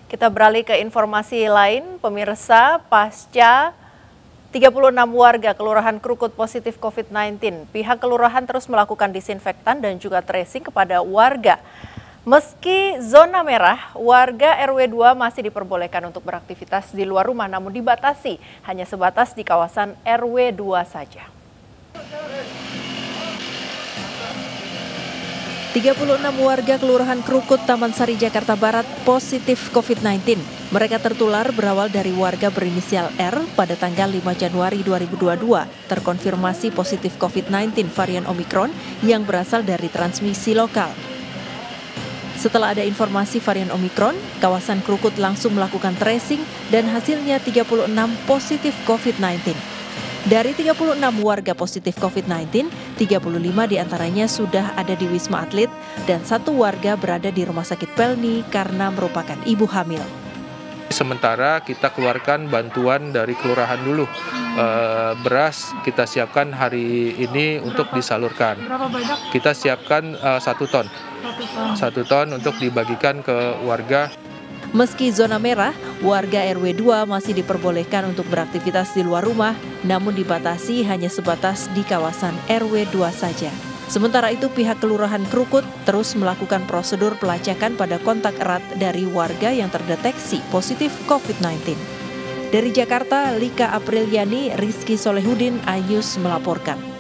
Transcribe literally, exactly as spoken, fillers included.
Kita beralih ke informasi lain, pemirsa, pasca tiga puluh enam warga Kelurahan Krukut positif COVID sembilan belas. Pihak kelurahan terus melakukan disinfektan dan juga tracing kepada warga. Meski zona merah, warga R W dua masih diperbolehkan untuk beraktivitas di luar rumah, namun dibatasi hanya sebatas di kawasan R W dua saja. tiga puluh enam warga Kelurahan Krukut, Taman Sari, Jakarta Barat positif COVID sembilan belas. Mereka tertular berawal dari warga berinisial R pada tanggal lima Januari dua ribu dua puluh dua, terkonfirmasi positif COVID sembilan belas varian Omikron yang berasal dari transmisi lokal. Setelah ada informasi varian Omikron, kawasan Krukut langsung melakukan tracing dan hasilnya tiga puluh enam positif COVID sembilan belas. Dari tiga puluh enam warga positif COVID sembilan belas, tiga puluh lima diantaranya sudah ada di Wisma Atlet dan satu warga berada di Rumah Sakit Pelni karena merupakan ibu hamil. Sementara kita keluarkan bantuan dari kelurahan dulu, e, beras kita siapkan hari ini untuk disalurkan. Berapa banyak? Kita siapkan e, satu ton, Satu ton. satu ton untuk dibagikan ke warga. Meski zona merah, warga R W dua masih diperbolehkan untuk beraktivitas di luar rumah, namun dibatasi hanya sebatas di kawasan R W dua saja. Sementara itu, pihak Kelurahan Krukut terus melakukan prosedur pelacakan pada kontak erat dari warga yang terdeteksi positif COVID sembilan belas. Dari Jakarta, Lika Apriliani, Rizky Solehudin, iNews melaporkan.